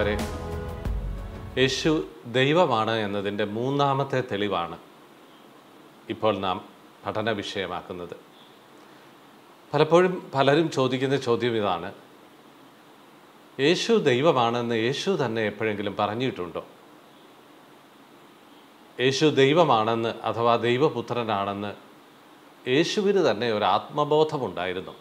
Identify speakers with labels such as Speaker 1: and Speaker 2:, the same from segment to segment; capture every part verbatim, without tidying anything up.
Speaker 1: പ്രിയപ്പെട്ടവരെ, യേശു ദൈവമാണ് എന്നതിൻ്റെ മൂന്നാമത്തെ തെളിവാണ് ഇപ്പോൾ നാം പഠന വിഷയമാക്കുന്നത്. പലപ്പോഴും പലരും ചോദിക്കുന്ന ചോദ്യം ഇതാണ്: യേശു ദൈവമാണെന്ന് യേശു തന്നെ എപ്പോഴെങ്കിലും പറഞ്ഞിട്ടുണ്ടോ? യേശു ദൈവമാണെന്ന് അഥവാ ദൈവപുത്രനാണെന്ന് യേശുവിന് തന്നെ ഒരു ആത്മബോധമുണ്ടായിരുന്നു?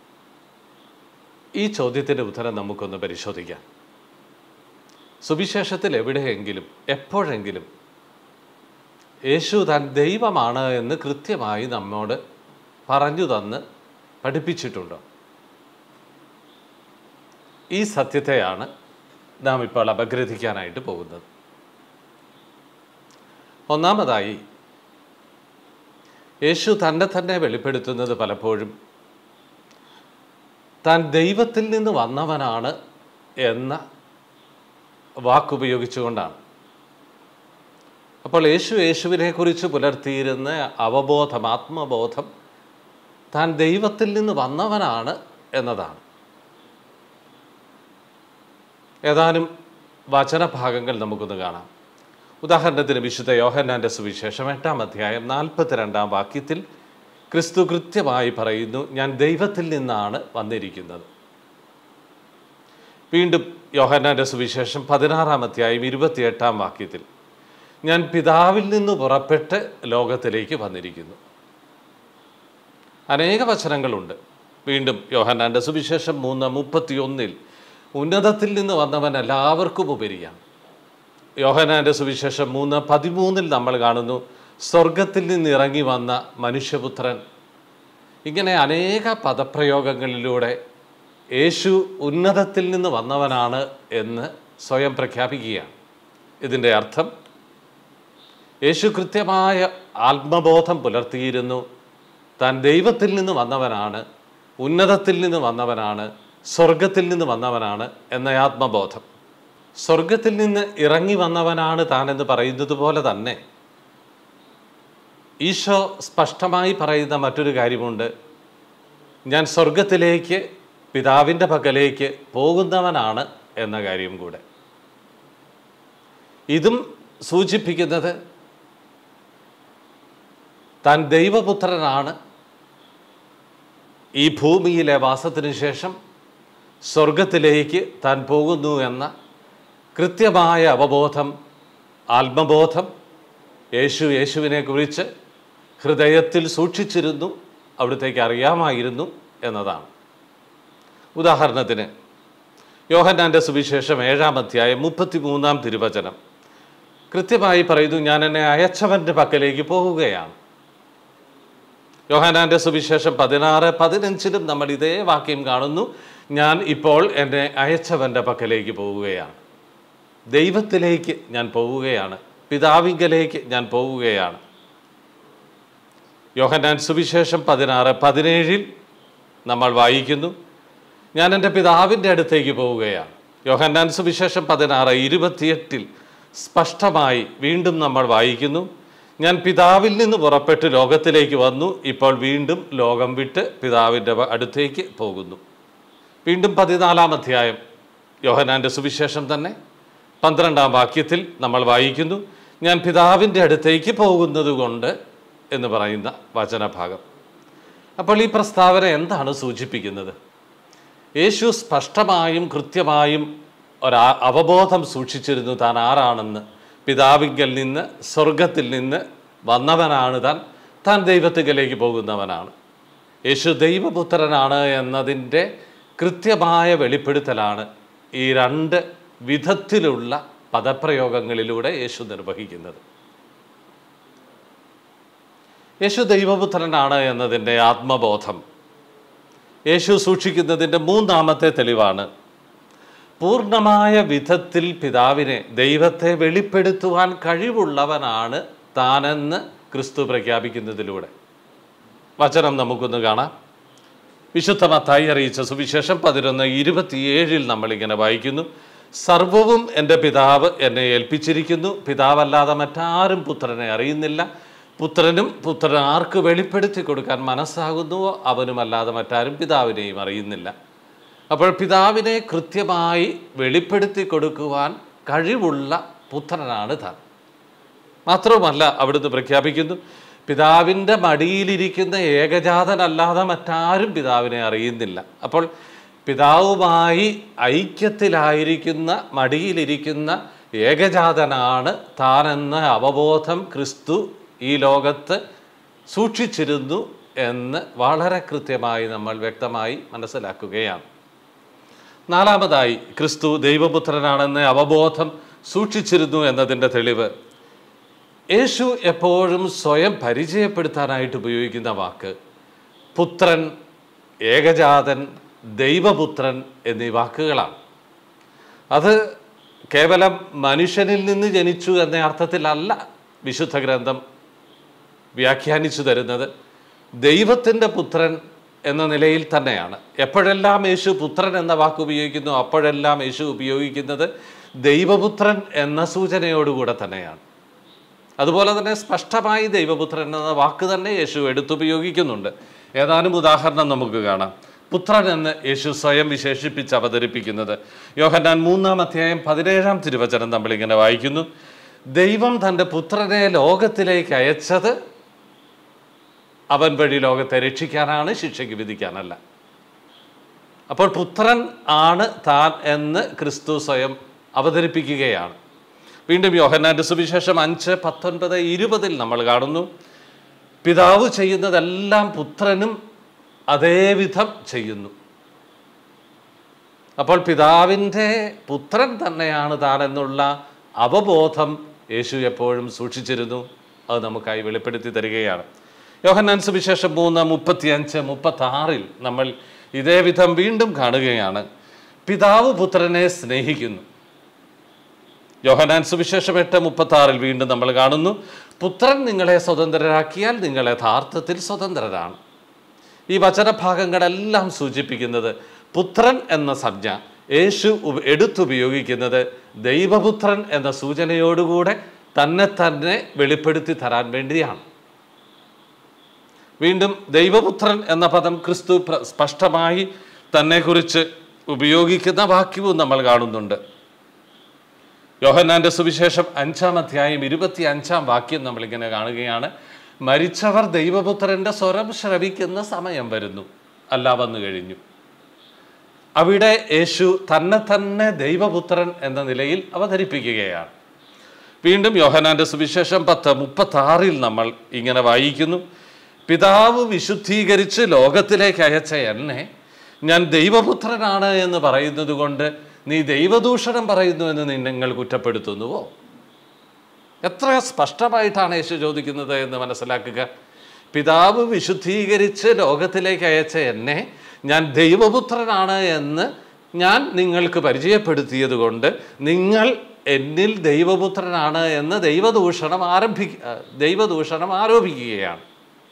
Speaker 1: ഈ ചോദ്യത്തിൻ്റെ ഉത്തരം നമുക്കൊന്ന് പരിശോധിക്കാം. സുവിശേഷത്തിൽ എവിടെയെങ്കിലും എപ്പോഴെങ്കിലും യേശു താൻ ദൈവമാണ് എന്ന് കൃത്യമായി നമ്മോട് പറഞ്ഞു തന്ന് പഠിപ്പിച്ചിട്ടുണ്ടോ? ഈ സത്യത്തെയാണ് നാം ഇപ്പോൾ അപഗ്രഥിക്കാനായിട്ട് പോകുന്നത്. ഒന്നാമതായി, യേശു തന്നെ തന്നെ വെളിപ്പെടുത്തുന്നത് പലപ്പോഴും താൻ ദൈവത്തിൽ നിന്ന് വന്നവനാണ് എന്ന വാക്കുപയോഗിച്ചുകൊണ്ടാണ്. അപ്പോൾ യേശു യേശുവിനെ കുറിച്ച് പുലർത്തിയിരുന്ന അവബോധം, ആത്മബോധം താൻ ദൈവത്തിൽ നിന്ന് വന്നവനാണ് എന്നതാണ്. ഏതാനും വചനഭാഗങ്ങൾ നമുക്കൊന്ന് കാണാം. ഉദാഹരണത്തിന് വിശുദ്ധ യോഹന്നാൻ്റെ സുവിശേഷം എട്ടാം അധ്യായം നാൽപ്പത്തിരണ്ടാം വാക്യത്തിൽ ക്രിസ്തു കൃത്യമായി പറയുന്നു, ഞാൻ ദൈവത്തിൽ നിന്നാണ് വന്നിരിക്കുന്നത്. വീണ്ടും യോഹന്നാൻ്റെ സുവിശേഷം പതിനാറാം അധ്യായം ഇരുപത്തിയെട്ടാം വാക്യത്തിൽ ഞാൻ പിതാവിൽ നിന്ന് പുറപ്പെട്ട് ലോകത്തിലേക്ക് വന്നിരിക്കുന്നു. അനേക വചനങ്ങളുണ്ട്. വീണ്ടും യോഹന്നാൻ്റെ സുവിശേഷം മൂന്ന് മുപ്പത്തിയൊന്നിൽ ഉന്നതത്തിൽ നിന്ന് വന്നവൻ എല്ലാവർക്കും ഉപരിയാണ്. യോഹന്നാൻ്റെ സുവിശേഷം മൂന്ന് പതിമൂന്നിൽ നമ്മൾ കാണുന്നു സ്വർഗത്തിൽ നിന്ന് ഇറങ്ങി വന്ന മനുഷ്യപുത്രൻ. ഇങ്ങനെ അനേക പദപ്രയോഗങ്ങളിലൂടെ യേശു ഉന്നതത്തിൽ നിന്ന് വന്നവനാണ് എന്ന് സ്വയം പ്രഖ്യാപിക്കുകയാണ്. ഇതിൻ്റെ അർത്ഥം യേശു കൃത്യമായ ആത്മബോധം പുലർത്തിയിരുന്നു. താൻ ദൈവത്തിൽ നിന്ന് വന്നവനാണ്, ഉന്നതത്തിൽ നിന്ന് വന്നവനാണ്, സ്വർഗത്തിൽ നിന്ന് വന്നവനാണ് എന്ന ആത്മബോധം. സ്വർഗത്തിൽ നിന്ന് ഇറങ്ങി വന്നവനാണ് താനെന്ന് പറയുന്നത് പോലെ തന്നെ ഈശോ സ്പഷ്ടമായി പറയുന്ന മറ്റൊരു കാര്യമുണ്ട്: ഞാൻ സ്വർഗത്തിലേക്ക് പിതാവിൻ്റെ പക്കലേക്ക് പോകുന്നവനാണ് എന്ന കാര്യം കൂടെ. ഇതും സൂചിപ്പിക്കുന്നത് താൻ ദൈവപുത്രനാണ്, ഈ ഭൂമിയിലെ വാസത്തിനു ശേഷം സ്വർഗത്തിലേക്ക് താൻ പോകുന്നു എന്ന കൃത്യമായ അവബോധം, ആത്മബോധം യേശു യേശുവിനെ കുറിച്ച് ഹൃദയത്തിൽ സൂക്ഷിച്ചിരുന്നു, അവിടത്തേക്ക് അറിയാമായിരുന്നു എന്നതാണ്. ഉദാഹരണത്തിന് യോഹന്നാൻ്റെ സുവിശേഷം ഏഴാം അധ്യായം മുപ്പത്തി മൂന്നാം തിരുവചനം കൃത്യമായി പറയുന്നു, ഞാൻ എന്നെ അയച്ചവൻ്റെ പക്കലേക്ക് പോകുകയാണ്. യോഹന്നാൻ്റെ സുവിശേഷം പതിനാറ് പതിനഞ്ചിലും നമ്മൾ ഇതേ വാക്യം കാണുന്നു, ഞാൻ ഇപ്പോൾ എന്നെ അയച്ചവൻ്റെ പക്കലേക്ക് പോവുകയാണ്, ദൈവത്തിലേക്ക് ഞാൻ പോവുകയാണ്, പിതാവിങ്കലേക്ക് ഞാൻ പോവുകയാണ്. യോഹന്നാൻ സുവിശേഷം പതിനാറ് പതിനേഴിൽ നമ്മൾ വായിക്കുന്നു, ഞാൻ എൻ്റെ പിതാവിൻ്റെ അടുത്തേക്ക് പോവുകയാണ്. യോഹന്നാൻ സുവിശേഷം പതിനാറ് ഇരുപത്തിയെട്ടിൽ സ്പഷ്ടമായി വീണ്ടും നമ്മൾ വായിക്കുന്നു, ഞാൻ പിതാവിൽ നിന്ന് പുറപ്പെട്ട് ലോകത്തിലേക്ക് വന്നു, ഇപ്പോൾ വീണ്ടും ലോകം വിട്ട് പിതാവിൻ്റെ അടുത്തേക്ക് പോകുന്നു. വീണ്ടും പതിനാലാം അധ്യായം യോഹന്നാൻ്റെ സുവിശേഷം തന്നെ പന്ത്രണ്ടാം വാക്യത്തിൽ നമ്മൾ വായിക്കുന്നു, ഞാൻ പിതാവിൻ്റെ അടുത്തേക്ക് പോകുന്നത് കൊണ്ട് എന്ന് പറയുന്ന വചനഭാഗം. അപ്പോൾ ഈ പ്രസ്താവന എന്താണ് സൂചിപ്പിക്കുന്നത്? യേശു സ്പഷ്ടമായും കൃത്യമായും ഒരാ അവബോധം സൂക്ഷിച്ചിരുന്നു താൻ ആരാണെന്ന്. പിതാവിങ്കൽ നിന്ന്, സ്വർഗത്തിൽ നിന്ന് വന്നവനാണ് താൻ, താൻ ദൈവത്തിങ്കലേക്ക് പോകുന്നവനാണ്. യേശു ദൈവപുത്രനാണ് എന്നതിൻ്റെ കൃത്യമായ വെളിപ്പെടുത്തലാണ് ഈ രണ്ട് വിധത്തിലുള്ള പദപ്രയോഗങ്ങളിലൂടെ യേശു നിർവഹിക്കുന്നത്. യേശു ദൈവപുത്രനാണ് എന്നതിൻ്റെ ആത്മബോധം യേശു സൂക്ഷിക്കുന്നതിൻ്റെ മൂന്നാമത്തെ തെളിവാണ് പൂർണ്ണമായ വിധത്തിൽ പിതാവിനെ, ദൈവത്തെ വെളിപ്പെടുത്തുവാൻ കഴിവുള്ളവനാണ് താനെന്ന് ക്രിസ്തു പ്രഖ്യാപിക്കുന്നതിലൂടെ. വചനം നമുക്കൊന്ന് കാണാം. വിശുദ്ധ മത്തായി അറിയിച്ച സുവിശേഷം പതിനൊന്ന് ഇരുപത്തിയേഴിൽ നമ്മളിങ്ങനെ വായിക്കുന്നു, സർവവും എൻ്റെ പിതാവ് എന്നെ ഏൽപ്പിച്ചിരിക്കുന്നു, പിതാവല്ലാതെ മറ്റാരും പുത്രനെ അറിയുന്നില്ല, പുത്രനും പുത്രൻ ആർക്ക് വെളിപ്പെടുത്തി കൊടുക്കാൻ മനസ്സാകുന്നുവോ അവനുമല്ലാതെ മറ്റാരും പിതാവിനെയും അറിയുന്നില്ല. അപ്പോൾ പിതാവിനെ കൃത്യമായി വെളിപ്പെടുത്തി കൊടുക്കുവാൻ കഴിവുള്ള പുത്രനാണ് താൻ. മാത്രവുമല്ല, അവിടുന്ന് പ്രഖ്യാപിക്കുന്നു, പിതാവിൻ്റെ മടിയിലിരിക്കുന്ന ഏകജാതനല്ലാതെ മറ്റാരും പിതാവിനെ അറിയുന്നില്ല. അപ്പോൾ പിതാവുമായി ഐക്യത്തിലായിരിക്കുന്ന മടിയിലിരിക്കുന്ന ഏകജാതനാണ് താനെന്ന അവബോധം ക്രിസ്തു ഈ ലോകത്ത് സൂക്ഷിച്ചിരുന്നു എന്ന് വളരെ കൃത്യമായി നമ്മൾ വ്യക്തമായി മനസ്സിലാക്കുകയാണ്. നാലാമതായി, ക്രിസ്തു ദൈവപുത്രനാണെന്ന് അവബോധം സൂക്ഷിച്ചിരുന്നു എന്നതിൻ്റെ തെളിവ് യേശു എപ്പോഴും സ്വയം പരിചയപ്പെടുത്താനായിട്ട് ഉപയോഗിക്കുന്ന വാക്ക് പുത്രൻ, ഏകജാതൻ, ദൈവപുത്രൻ എന്നീ വാക്കുകളാണ്. അത് കേവലം മനുഷ്യനിൽ നിന്ന് ജനിച്ചു എന്ന അർത്ഥത്തിലല്ല വിശുദ്ധ ഗ്രന്ഥം വ്യാഖ്യാനിച്ചു തരുന്നത്. ദൈവത്തിൻ്റെ പുത്രൻ എന്ന നിലയിൽ തന്നെയാണ്. എപ്പോഴെല്ലാം യേശു പുത്രൻ എന്ന വാക്ക് ഉപയോഗിക്കുന്നു അപ്പോഴെല്ലാം യേശു ഉപയോഗിക്കുന്നത് ദൈവപുത്രൻ എന്ന സൂചനയോടുകൂടെ തന്നെയാണ്. അതുപോലെ തന്നെ സ്പഷ്ടമായി ദൈവപുത്രൻ എന്ന വാക്ക് തന്നെ യേശു എടുത്തുപയോഗിക്കുന്നുണ്ട്. ഏതാനും ഉദാഹരണം നമുക്ക് കാണാം. പുത്രൻ എന്ന് യേശു സ്വയം വിശേഷിപ്പിച്ച് അവതരിപ്പിക്കുന്നത് യോഹന്നാൻ മൂന്നാം അധ്യായം പതിനേഴാം തിരുവചനം നമ്മളിങ്ങനെ വായിക്കുന്നു. ദൈവം തൻ്റെ പുത്രനെ ലോകത്തിലേക്ക് അയച്ചത് അവൻ വഴി ലോകത്തെ രക്ഷിക്കാനാണ്, ശിക്ഷയ്ക്ക് വിധിക്കാനല്ല. അപ്പോൾ പുത്രൻ ആണ് താൻ എന്ന് ക്രിസ്തു സ്വയം അവതരിപ്പിക്കുകയാണ്. വീണ്ടും യോഹന്നാൻ്റെ സുവിശേഷം അഞ്ച് പത്തൊൻപത് ഇരുപതിൽ നമ്മൾ കാണുന്നു, പിതാവ് ചെയ്യുന്നതെല്ലാം പുത്രനും അതേവിധം ചെയ്യുന്നു. അപ്പോൾ പിതാവിൻ്റെ പുത്രൻ തന്നെയാണ് താൻ എന്നുള്ള അവബോധം യേശു എപ്പോഴും സൂക്ഷിച്ചിരുന്നു. അത് നമുക്കായി വെളിപ്പെടുത്തി തരികയാണ്. യോഹന്നാൻ സുവിശേഷം മൂന്ന് മുപ്പത്തി അഞ്ച് മുപ്പത്തി ആറിൽ നമ്മൾ ഇതേ വിധം വീണ്ടും കാണുകയാണ്, പിതാവ് പുത്രനെ സ്നേഹിക്കുന്നു. യോഹന്നാൻ സുവിശേഷം എട്ട് മുപ്പത്തി ആറിൽ വീണ്ടും നമ്മൾ കാണുന്നു, പുത്രൻ നിങ്ങളെ സ്വതന്ത്രരാക്കിയാൽ നിങ്ങൾ യഥാർത്ഥത്തിൽ സ്വതന്ത്രരാണ്. ഈ വചനഭാഗങ്ങളെല്ലാം സൂചിപ്പിക്കുന്നത് പുത്രൻ എന്ന സംജ്ഞ യേശു എടുത്തുപയോഗിക്കുന്നത് ദൈവപുത്രൻ എന്ന സൂചനയോടുകൂടെ തന്നെ തന്നെ വെളിപ്പെടുത്തി തരാൻ വേണ്ടിയാണ്. വീണ്ടും ദൈവപുത്രൻ എന്ന പദം ക്രിസ്തു സ്പഷ്ടമായി തന്നെക്കുറിച്ച് ഉപയോഗിക്കുന്ന വാക്യവും നമ്മൾ കാണുന്നുണ്ട്. യോഹന്നാൻ്റെ സുവിശേഷം അഞ്ചാം അധ്യായം ഇരുപത്തി അഞ്ചാം വാക്യം നമ്മളിങ്ങനെ കാണുകയാണ്, മരിച്ചവർ ദൈവപുത്രൻ്റെ സ്വരം ശ്രവിക്കുന്ന സമയം വരുന്നു, അല്ല വന്നു കഴിഞ്ഞു. അവിടെ യേശു തന്നെ തന്നെ ദൈവപുത്രൻ എന്ന നിലയിൽ അവതരിപ്പിക്കുകയാണ്. വീണ്ടും യോഹന്നാൻ്റെ സുവിശേഷം പത്ത് മുപ്പത്തി ആറിൽ നമ്മൾ ഇങ്ങനെ വായിക്കുന്നു, പിതാവ് വിശുദ്ധീകരിച്ച് ലോകത്തിലേക്ക് അയച്ച എന്നെ ഞാൻ ദൈവപുത്രനാണ് എന്ന് പറയുന്നത് കൊണ്ട് നീ ദൈവദൂഷണം പറയുന്നു എന്ന് നിങ്ങൾ കുറ്റപ്പെടുത്തുന്നുവോ? എത്ര സ്പഷ്ടമായിട്ടാണ് യേശു ചോദിക്കുന്നത് എന്ന് മനസ്സിലാക്കുക. പിതാവ് വിശുദ്ധീകരിച്ച് ലോകത്തിലേക്ക് അയച്ച എന്നെ ഞാൻ ദൈവപുത്രനാണ് എന്ന് ഞാൻ നിങ്ങൾക്ക് പരിചയപ്പെടുത്തിയത് കൊണ്ട് നിങ്ങൾ എന്നിൽ ദൈവപുത്രനാണ് എന്ന് ദൈവദൂഷണം ആരംഭിക്ക ദൈവദൂഷണം ആരോപിക്കുകയാണ്.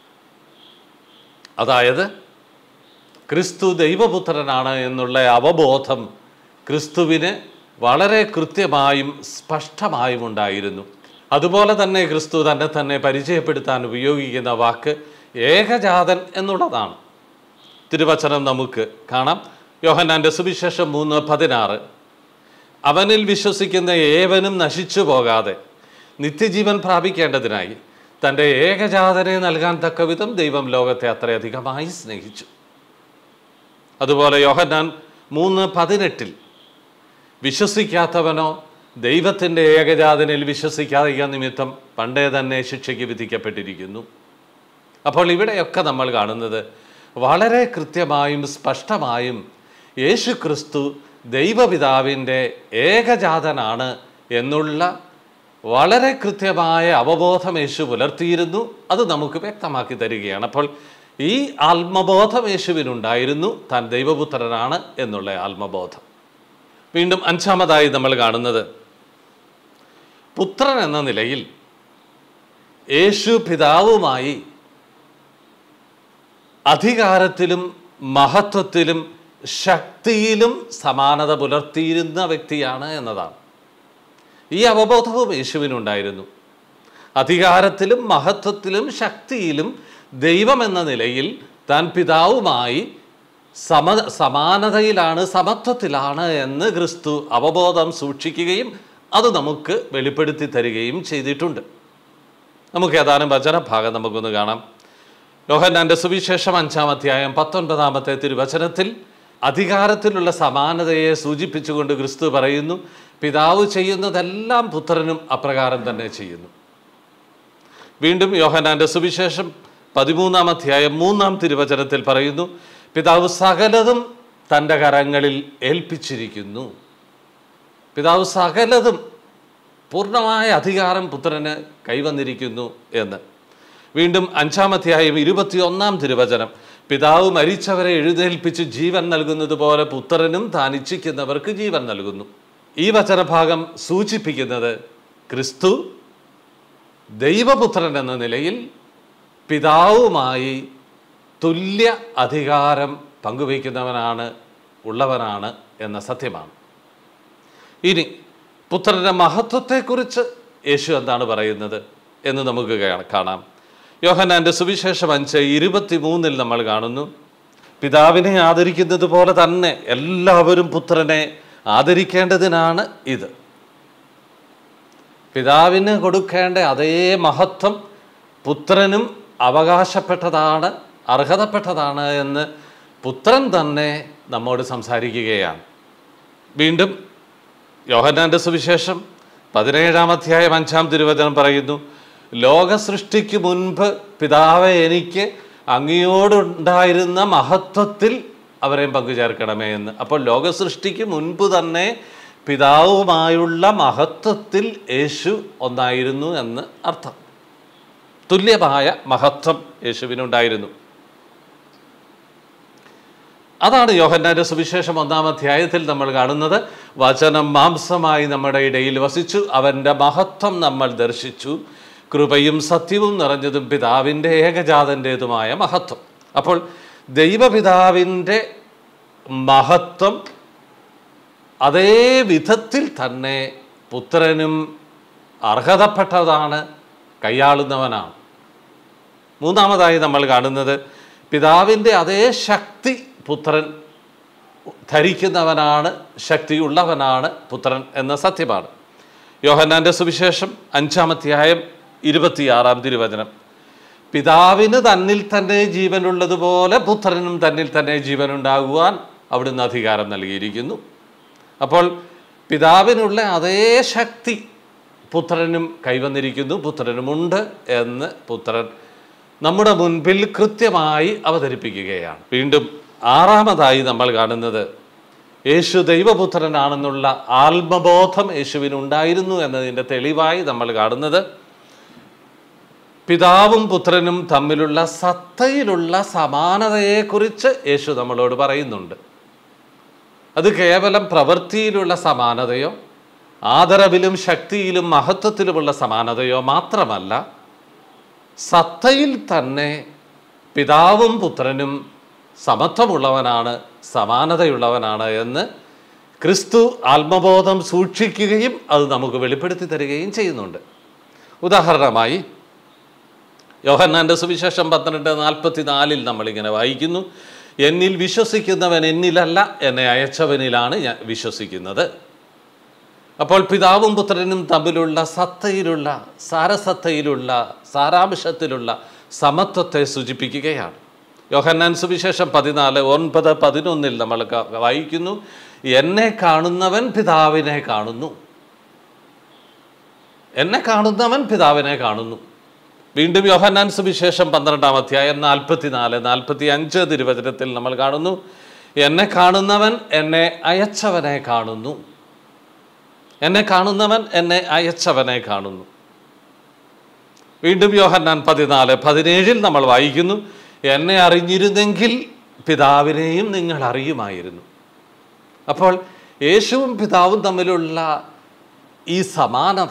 Speaker 1: അതായത് ക്രിസ്തു ദൈവപുത്രനാണ് എന്നുള്ള അവബോധം ക്രിസ്തുവിന് വളരെ കൃത്യമായും സ്പഷ്ടമായും ഉണ്ടായിരുന്നു. അതുപോലെ തന്നെ ക്രിസ്തു തന്നെ തന്നെ പരിചയപ്പെടുത്താൻ ഉപയോഗിക്കുന്ന വാക്ക് ഏകജാതൻ എന്നുള്ളതാണ്. തിരുവചനം നമുക്ക് കാണാം. യോഹന്നാൻ്റെ സുവിശേഷം മൂന്ന് പതിനാറ്, അവനിൽ വിശ്വസിക്കുന്ന ഏവനും നശിച്ചു പോകാതെ നിത്യജീവൻ പ്രാപിക്കേണ്ടതിനായി തൻ്റെ ഏകജാതനെ നൽകാൻ തക്കവിധം ദൈവം ലോകത്തെ അത്രയധികമായി സ്നേഹിച്ചു. അതുപോലെ യോഹന്നാൻ മൂന്ന് പതിനെട്ടിൽ വിശ്വസിക്കാത്തവനോ ദൈവത്തിൻ്റെ ഏകജാതനിൽ വിശ്വസിക്കാതിരിക്കുക നിമിത്തം പണ്ടേ തന്നെ ശിക്ഷയ്ക്ക് വിധിക്കപ്പെട്ടിരിക്കുന്നു. അപ്പോൾ ഇവിടെയൊക്കെ നമ്മൾ കാണുന്നത് വളരെ കൃത്യമായും സ്പഷ്ടമായും യേശു ക്രിസ്തു ദൈവപിതാവിൻ്റെ ഏകജാതനാണ് എന്നുള്ള വളരെ കൃത്യമായ അവബോധം യേശു പുലർത്തിയിരുന്നു. അത് നമുക്ക് വ്യക്തമാക്കി തരികയാണ്. അപ്പോൾ ഈ ആത്മബോധം യേശുവിനുണ്ടായിരുന്നു, താൻ ദൈവപുത്രനാണ് എന്നുള്ള ആത്മബോധം. വീണ്ടും അഞ്ചാമതായി നമ്മൾ കാണുന്നത് പുത്രൻ എന്ന നിലയിൽ യേശു പിതാവുമായി അധികാരത്തിലും മഹത്വത്തിലും ശക്തിയിലും സമാനത പുലർത്തിയിരുന്ന വ്യക്തിയാണ് എന്നതാണ്. ഈ അവബോധവും യേശുവിനുണ്ടായിരുന്നു. അധികാരത്തിലും മഹത്വത്തിലും ശക്തിയിലും ദൈവം എന്ന നിലയിൽ താൻ പിതാവുമായി സമ സമാനതയിലാണ്, സമത്വത്തിലാണ് എന്ന് ക്രിസ്തു അവബോധം സൂക്ഷിക്കുകയും അത് നമുക്ക് വെളിപ്പെടുത്തി തരികയും ചെയ്തിട്ടുണ്ട്. നമുക്ക് ഏതാനും വചനഭാഗം നമുക്കൊന്ന് കാണാം. യോഹന്നാന്റെ സുവിശേഷം അഞ്ചാം അധ്യായം പത്തൊൻപതാമത്തെ തിരുവചനത്തിൽ അധികാരത്തിലുള്ള സമാനതയെ സൂചിപ്പിച്ചുകൊണ്ട് ക്രിസ്തു പറയുന്നു, പിതാവ് ചെയ്യുന്നതെല്ലാം പുത്രനും അപ്രകാരം തന്നെ ചെയ്യുന്നു. വീണ്ടും യോഹന്നാന്റെ സുവിശേഷം പതിമൂന്നാം അധ്യായം മൂന്നാം തിരുവചനത്തിൽ പറയുന്നു, പിതാവ് സകലതും തൻ്റെ കരങ്ങളിൽ ഏൽപ്പിച്ചിരിക്കുന്നു. പിതാവ് സകലതും, പൂർണ്ണമായ അധികാരം പുത്രന് കൈവന്നിരിക്കുന്നു എന്ന്. വീണ്ടും അഞ്ചാം അധ്യായം ഇരുപത്തി ഒന്നാം തിരുവചനം, പിതാവ് മരിച്ചവരെ എഴുന്നേൽപ്പിച്ച് ജീവൻ നൽകുന്നത് പോലെ പുത്രനും താൻ ഇച്ഛിക്കുന്നവർക്ക് ജീവൻ നൽകുന്നു. ഈ വചനഭാഗം സൂചിപ്പിക്കുന്നത് ക്രിസ്തു ദൈവപുത്രൻ എന്ന നിലയിൽ പിതാവുമായി തുല്യ അധികാരം പങ്കുവയ്ക്കുന്നവനാണ്, ഉള്ളവനാണ് എന്ന സത്യമാണ്. ഇനി പുത്രൻ്റെ മഹത്വത്തെക്കുറിച്ച് യേശു എന്താണ് പറയുന്നത് എന്ന് നമുക്ക് കാണാം. യോഹന്നാന്റെ സുവിശേഷം അഞ്ച് ഇരുപത്തി മൂന്നിൽ നമ്മൾ കാണുന്നു, പിതാവിനെ ആദരിക്കുന്നത് പോലെ തന്നെ എല്ലാവരും പുത്രനെ ആദരിക്കേണ്ടതിനാണ് ഇത്. പിതാവിന് കൊടുക്കേണ്ട അതേ മഹത്വം പുത്രനും അവകാശപ്പെട്ടതാണ്, അർഹതപ്പെട്ടതാണ് എന്ന് പുത്രൻ തന്നെ നമ്മോട് സംസാരിക്കുകയാണ്. വീണ്ടും യോഹന്നാന്റെ സുവിശേഷം പതിനേഴാം അധ്യായം അഞ്ചാം തിരുവചനം പറയുന്നു, ലോക സൃഷ്ടിക്ക് മുൻപ് പിതാവെ എനിക്ക് അങ്ങയോടുണ്ടായിരുന്ന മഹത്വത്തിൽ അവരെയും പങ്കുചേർക്കണമേ എന്ന്. അപ്പോൾ ലോക സൃഷ്ടിക്ക് മുൻപ് തന്നെ പിതാവുമായുള്ള മഹത്വത്തിൽ യേശു ഒന്നായിരുന്നു എന്ന് അർത്ഥം. തുല്യമായ മഹത്വം യേശുവിനുണ്ടായിരുന്നു. അതാണ് യോഹന്നാന്റെ സുവിശേഷം ഒന്നാം അധ്യായത്തിൽ നമ്മൾ കാണുന്നത്. വചനം മാംസമായി നമ്മുടെ ഇടയിൽ വസിച്ചു, അവൻ്റെ മഹത്വം നമ്മൾ ദർശിച്ചു, കൃപയും സത്യവും നിറഞ്ഞതും പിതാവിൻ്റെ ഏകജാതൻ്റേതുമായ മഹത്വം. അപ്പോൾ ദൈവപിതാവിൻ്റെ മഹത്വം അതേ വിധത്തിൽ തന്നെ പുത്രനും അർഹതപ്പെട്ടതാണ്, കൈയാളുന്നവനാണ്. മൂന്നാമതായി നമ്മൾ കാണുന്നത് പിതാവിൻ്റെ അതേ ശക്തി പുത്രൻ ധരിക്കുന്നവനാണ്, ശക്തിയുള്ളവനാണ് പുത്രൻ എന്ന സത്യമാണ്. യോഹന്നാന്റെ സുവിശേഷം അഞ്ചാം അധ്യായം ഇരുപത്തിയാറാം തിരുവചനം, പിതാവിന് തന്നിൽ തന്നെ ജീവനുള്ളതുപോലെ പുത്രനും തന്നിൽ തന്നെ ജീവനുണ്ടാകുവാൻ അവിടുന്ന് അധികാരം നൽകിയിരിക്കുന്നു. അപ്പോൾ പിതാവിനുള്ള അതേ ശക്തി പുത്രനും കൈവന്നിരിക്കുന്നു, പുത്രനുമുണ്ട് എന്ന് പുത്രൻ നമ്മുടെ മുൻപിൽ കൃത്യമായി അവതരിപ്പിക്കുകയാണ്. വീണ്ടും ആറാമതായി നമ്മൾ കാണുന്നത് യേശു ദൈവപുത്രനാണെന്നുള്ള ആത്മബോധം യേശുവിനുണ്ടായിരുന്നു എന്നതിൻ്റെ തെളിവായി നമ്മൾ കാണുന്നത് പിതാവും പുത്രനും തമ്മിലുള്ള സത്തയിലുള്ള സമാനതയെക്കുറിച്ച് യേശു നമ്മളോട് പറയുന്നുണ്ട്. അത് കേവലം പ്രവൃത്തിയിലുള്ള സമാനതയോ ആദരവിലും ശക്തിയിലും മഹത്വത്തിലുമുള്ള സമാനതയോ മാത്രമല്ല, സത്തയിൽ തന്നെ പിതാവും പുത്രനും സമത്വമുള്ളവനാണ്, സമാനതയുള്ളവനാണ് എന്ന് ക്രിസ്തു ആത്മബോധം സൂക്ഷിക്കുകയും അത് നമുക്ക് വെളിപ്പെടുത്തി തരികയും ചെയ്യുന്നുണ്ട്. ഉദാഹരണമായി യോഹന്നാന്റെ സുവിശേഷം പന്ത്രണ്ട് നാൽപ്പത്തി നാലിൽ നമ്മളിങ്ങനെ വായിക്കുന്നു, എന്നിൽ വിശ്വസിക്കുന്നവൻ എന്നിലല്ല, എന്നെ അയച്ചവനിലാണ് ഞാൻ വിശ്വസിക്കുന്നത്. അപ്പോൾ പിതാവും പുത്രനും തമ്മിലുള്ള സത്തയിലുള്ള, സാരസത്തയിലുള്ള, സാരാംശത്തിലുള്ള സമത്വത്തെ സൂചിപ്പിക്കുകയാണ്. യോഹന്നാൻ സുവിശേഷം പതിനാല് ഒൻപത് പതിനൊന്നിൽ നമ്മൾ വായിക്കുന്നു, എന്നെ കാണുന്നവൻ പിതാവിനെ കാണുന്നു, എന്നെ കാണുന്നവൻ പിതാവിനെ കാണുന്നു. വീണ്ടും യോഹന്നാൻ സുവിശേഷം പന്ത്രണ്ടാം അധ്യായം നാൽപ്പത്തി നാല് നാൽപ്പത്തി അഞ്ച് തിരുവചനത്തിൽ നമ്മൾ കാണുന്നു, എന്നെ കാണുന്നവൻ എന്നെ അയച്ചവനെ കാണുന്നു, എന്നെ കാണുന്നവൻ എന്നെ അയച്ചവനെ കാണുന്നു. വീണ്ടും യോഹന്നാൻ പതിനാല് പതിനേഴിൽ നമ്മൾ വായിക്കുന്നു, എന്നെ അറിഞ്ഞിരുന്നെങ്കിൽ പിതാവിനെയും നിങ്ങൾ അറിയുമായിരുന്നു. അപ്പോൾ യേശുവും പിതാവും തമ്മിലുള്ള ഈ സമാനത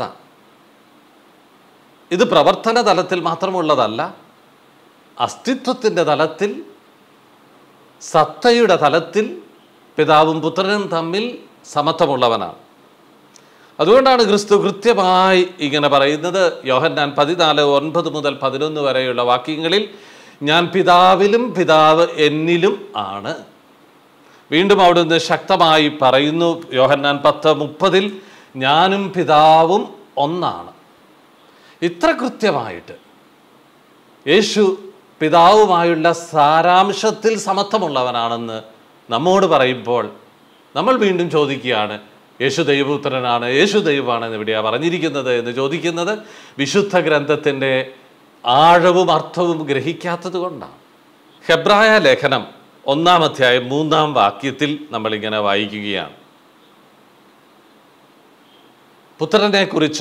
Speaker 1: ഇത് പ്രവർത്തന തലത്തിൽ മാത്രമുള്ളതല്ല, അസ്തിത്വത്തിൻ്റെ തലത്തിൽ, സത്തയുടെ തലത്തിൽ പിതാവും പുത്രനും തമ്മിൽ സമത്വമുള്ളവനാണ്. അതുകൊണ്ടാണ് ക്രിസ്തു കൃത്യമായി ഇങ്ങനെ പറയുന്നത്. യോഹന്നാൻ പതിനാല് ഒൻപത് മുതൽ പതിനൊന്ന് വരെയുള്ള വാക്യങ്ങളിൽ, ഞാൻ പിതാവിലും പിതാവ് എന്നിലും ആണ്, വീണ്ടും അവിടുന്ന് ശക്തമായി പറയുന്നു യോഹന്നാൻ പത്ത് മുപ്പതിൽ, ഞാനും പിതാവും ഒന്നാണ്. ഇത്ര കൃത്യമായിട്ട് യേശു പിതാവുമായുള്ള സാരാംശത്തിൽ സമത്വമുള്ളവനാണെന്ന് നമ്മോട് പറയുമ്പോൾ നമ്മൾ വീണ്ടും ചോദിക്കുകയാണ്, യേശു ദൈവപുത്രനാണ്, യേശു ദൈവമാണെന്ന് എവിടെയാണ് പറഞ്ഞിരിക്കുന്നത് എന്ന് ചോദിക്കുന്നത് വിശുദ്ധ ഗ്രന്ഥത്തിൻ്റെ ആഴവും അർത്ഥവും ഗ്രഹിക്കാത്തത് കൊണ്ടാണ്. ഹെബ്രായ ലേഖനം ഒന്നാം അധ്യായം മൂന്നാം വാക്യത്തിൽ നമ്മളിങ്ങനെ വായിക്കുകയാണ്. പുത്രനെ കുറിച്ച്,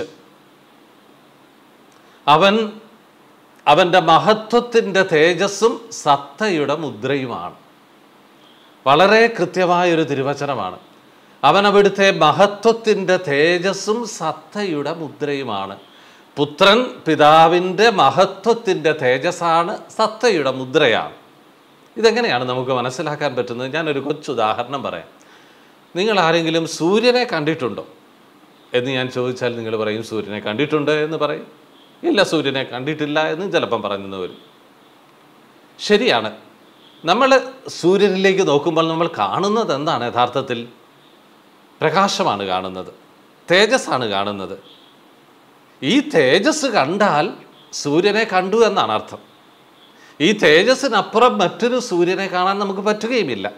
Speaker 1: അവൻ അവൻ്റെ മഹത്വത്തിൻ്റെ തേജസ്സും സത്തയുടെ മുദ്രയുമാണ്. വളരെ കൃത്യമായൊരു തിരുവചനമാണ്. അവൻ അവിടുത്തെ മഹത്വത്തിൻ്റെ തേജസ്സും സത്തയുടെ മുദ്രയുമാണ്. പുത്രൻ പിതാവിൻ്റെ മഹത്വത്തിൻ്റെ തേജസ്സാണ്, സത്തയുടെ മുദ്രയാണ്. ഇതെങ്ങനെയാണ് നമുക്ക് മനസ്സിലാക്കാൻ പറ്റുന്നത്? ഞാനൊരു കൊച്ചുദാഹരണം പറയാം. നിങ്ങൾ ആരെങ്കിലും സൂര്യനെ കണ്ടിട്ടുണ്ടോ എന്ന് ഞാൻ ചോദിച്ചാൽ നിങ്ങൾ പറയും സൂര്യനെ കണ്ടിട്ടുണ്ട് എന്ന് പറയും. ഇല്ല, സൂര്യനെ കണ്ടിട്ടില്ല എന്നും ചിലപ്പം പറഞ്ഞു വരും. ശരിയാണ്. നമ്മൾ സൂര്യനിലേക്ക് നോക്കുമ്പോൾ നമ്മൾ കാണുന്നത് എന്താണ്? യഥാർത്ഥത്തിൽ പ്രകാശമാണ് കാണുന്നത്, തേജസ്സാണ് കാണുന്നത്. ഈ തേജസ് കണ്ടാൽ സൂര്യനെ കണ്ടു എന്നാണ് അർത്ഥം. ഈ തേജസ്സിനപ്പുറം മറ്റൊരു സൂര്യനെ കാണാൻ നമുക്ക് പറ്റുകയുമില്ല.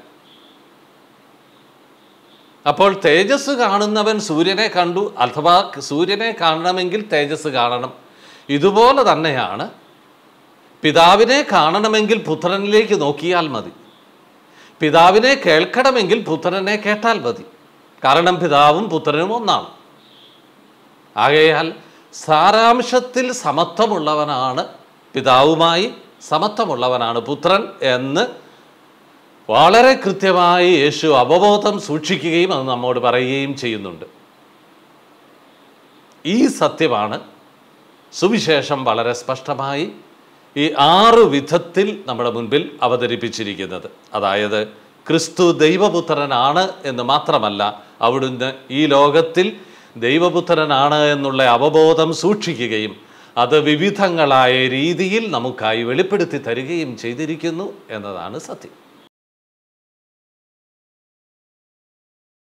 Speaker 1: അപ്പോൾ തേജസ് കാണുന്നവൻ സൂര്യനെ കണ്ടു, അഥവാ സൂര്യനെ കാണണമെങ്കിൽ തേജസ് കാണണം. ഇതുപോലെ തന്നെയാണ് പിതാവിനെ കാണണമെങ്കിൽ പുത്രനിലേക്ക് നോക്കിയാൽ മതി, പിതാവിനെ കേൾക്കണമെങ്കിൽ പുത്രനെ കേട്ടാൽ മതി. കാരണം പിതാവും പുത്രനും ഒന്നാണ്. ആകയാൽ സാരാംശത്തിൽ സമത്വമുള്ളവനാണ് പിതാവുമായി, സമത്വമുള്ളവനാണ് പുത്രൻ എന്ന് വളരെ കൃത്യമായി യേശു അവബോധം സൂക്ഷിക്കുകയും അത് നമ്മോട് പറയുകയും ചെയ്യുന്നുണ്ട്. ഈ സത്യമാണ് സുവിശേഷം വളരെ സ്പഷ്ടമായി ഈ ആറ് വിധത്തിൽ നമ്മുടെ മുൻപിൽ അവതരിപ്പിച്ചിരിക്കുന്നത്. അതായത് ക്രിസ്തു ദൈവപുത്രനാണ് എന്ന് മാത്രമല്ല, അവിടുന്ന് ഈ ലോകത്തിൽ ദൈവപുത്രനാണ് എന്നുള്ള അവബോധം സൂക്ഷിക്കുകയും അത് വിവിധങ്ങളായ രീതിയിൽ നമുക്കായി വെളിപ്പെടുത്തി തരികയും ചെയ്തിരിക്കുന്നു എന്നതാണ് സത്യം.